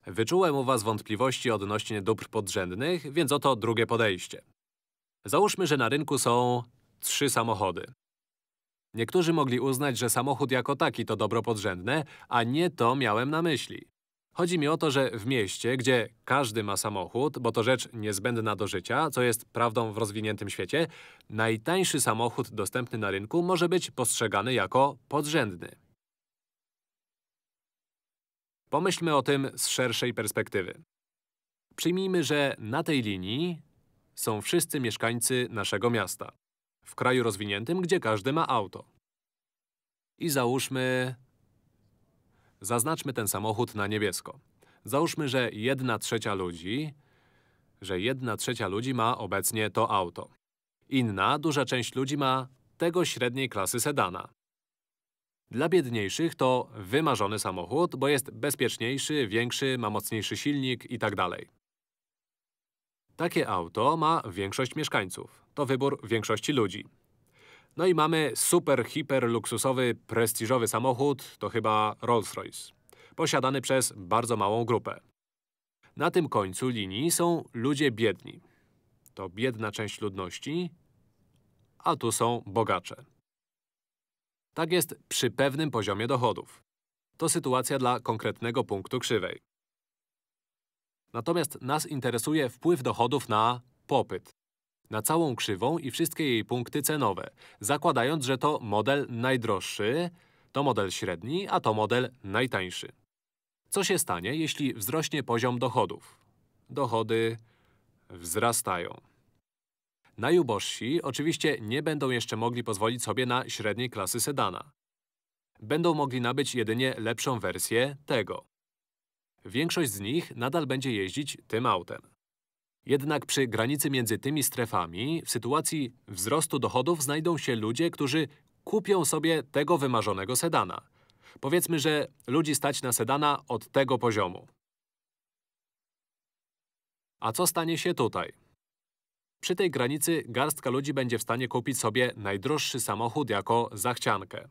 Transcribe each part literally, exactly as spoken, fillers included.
Wyczułem u was wątpliwości odnośnie dóbr podrzędnych, więc oto drugie podejście. Załóżmy, że na rynku są trzy samochody. Niektórzy mogli uznać, że samochód jako taki to dobro podrzędne, a nie to miałem na myśli. Chodzi mi o to, że w mieście, gdzie każdy ma samochód, bo to rzecz niezbędna do życia, co jest prawdą w rozwiniętym świecie, najtańszy samochód dostępny na rynku może być postrzegany jako podrzędny. Pomyślmy o tym z szerszej perspektywy. Przyjmijmy, że na tej linii są wszyscy mieszkańcy naszego miasta. W kraju rozwiniętym, gdzie każdy ma auto. I załóżmy… Zaznaczmy ten samochód na niebiesko. Załóżmy, że jedna trzecia ludzi… że jedna trzecia ludzi ma obecnie to auto. Inna, duża część ludzi ma tego średniej klasy sedana. Dla biedniejszych to wymarzony samochód, bo jest bezpieczniejszy, większy, ma mocniejszy silnik itd. Takie auto ma większość mieszkańców. To wybór większości ludzi. No i mamy super, hiper luksusowy, prestiżowy samochód, to chyba Rolls-Royce, posiadany przez bardzo małą grupę. Na tym końcu linii są ludzie biedni. To biedna część ludności, a tu są bogacze. Tak jest przy pewnym poziomie dochodów. To sytuacja dla konkretnego punktu krzywej. Natomiast nas interesuje wpływ dochodów na popyt. Na całą krzywą i wszystkie jej punkty cenowe, zakładając, że to model najdroższy, to model średni, a to model najtańszy. Co się stanie, jeśli wzrośnie poziom dochodów? Dochody wzrastają. Najubożsi oczywiście nie będą jeszcze mogli pozwolić sobie na średniej klasy sedana. Będą mogli nabyć jedynie lepszą wersję tego. Większość z nich nadal będzie jeździć tym autem. Jednak przy granicy między tymi strefami, w sytuacji wzrostu dochodów znajdą się ludzie, którzy kupią sobie tego wymarzonego sedana. Powiedzmy, że ludzi stać na sedana od tego poziomu. A co stanie się tutaj? Przy tej granicy garstka ludzi będzie w stanie kupić sobie najdroższy samochód jako zachciankę.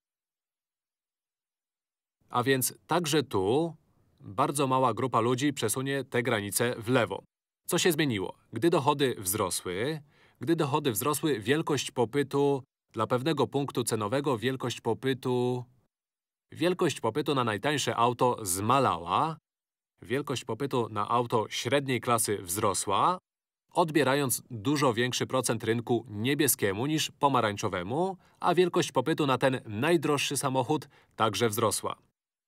A więc także tu bardzo mała grupa ludzi przesunie tę granicę w lewo. Co się zmieniło? Gdy dochody wzrosły, gdy dochody wzrosły, wielkość popytu dla pewnego punktu cenowego, wielkość popytu… Wielkość popytu na najtańsze auto zmalała, wielkość popytu na auto średniej klasy wzrosła, odbierając dużo większy procent rynku niebieskiemu niż pomarańczowemu, a wielkość popytu na ten najdroższy samochód także wzrosła.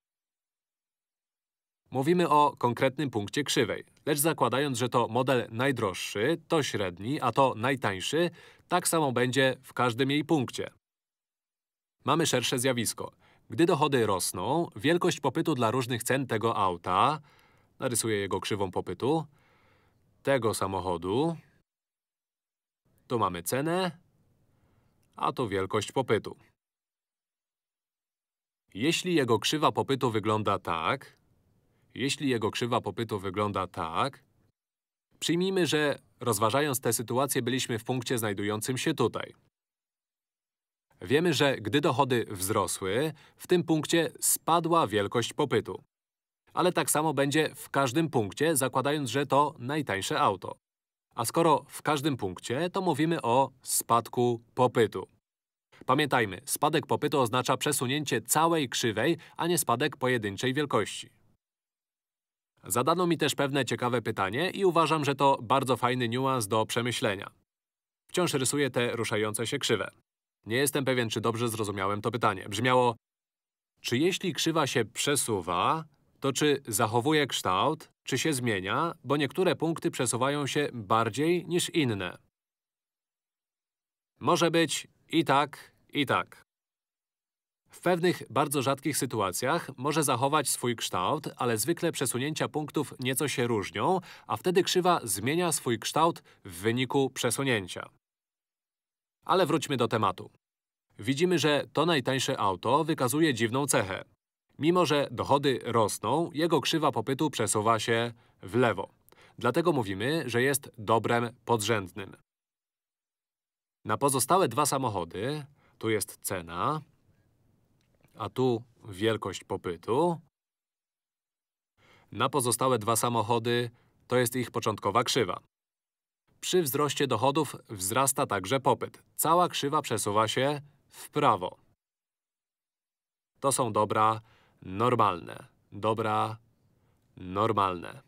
Mówimy o konkretnym punkcie krzywej, lecz zakładając, że to model najdroższy, to średni, a to najtańszy, tak samo będzie w każdym jej punkcie. Mamy szersze zjawisko. Gdy dochody rosną, wielkość popytu dla różnych cen tego auta, narysuję jego krzywą popytu, tego samochodu, tu mamy cenę, a tu wielkość popytu. Jeśli jego krzywa popytu wygląda tak, jeśli jego krzywa popytu wygląda tak, przyjmijmy, że rozważając tę sytuację byliśmy w punkcie znajdującym się tutaj. Wiemy, że gdy dochody wzrosły, w tym punkcie spadła wielkość popytu. Ale tak samo będzie w każdym punkcie, zakładając, że to najtańsze auto. A skoro w każdym punkcie, to mówimy o spadku popytu. Pamiętajmy, spadek popytu oznacza przesunięcie całej krzywej, a nie spadek pojedynczej wielkości. Zadano mi też pewne ciekawe pytanie i uważam, że to bardzo fajny niuans do przemyślenia. Wciąż rysuję te ruszające się krzywe. Nie jestem pewien, czy dobrze zrozumiałem to pytanie. Brzmiało: czy jeśli krzywa się przesuwa, to czy zachowuje kształt, czy się zmienia, bo niektóre punkty przesuwają się bardziej niż inne? Może być i tak, i tak. W pewnych bardzo rzadkich sytuacjach może zachować swój kształt, ale zwykle przesunięcia punktów nieco się różnią, a wtedy krzywa zmienia swój kształt w wyniku przesunięcia. Ale wróćmy do tematu. Widzimy, że to najtańsze auto wykazuje dziwną cechę. Mimo że dochody rosną, jego krzywa popytu przesuwa się w lewo. Dlatego mówimy, że jest dobrem podrzędnym. Na pozostałe dwa samochody, tu jest cena, a tu wielkość popytu, na pozostałe dwa samochody to jest ich początkowa krzywa. Przy wzroście dochodów wzrasta także popyt. Cała krzywa przesuwa się w prawo. To są dobra normalne. Dobra normalne.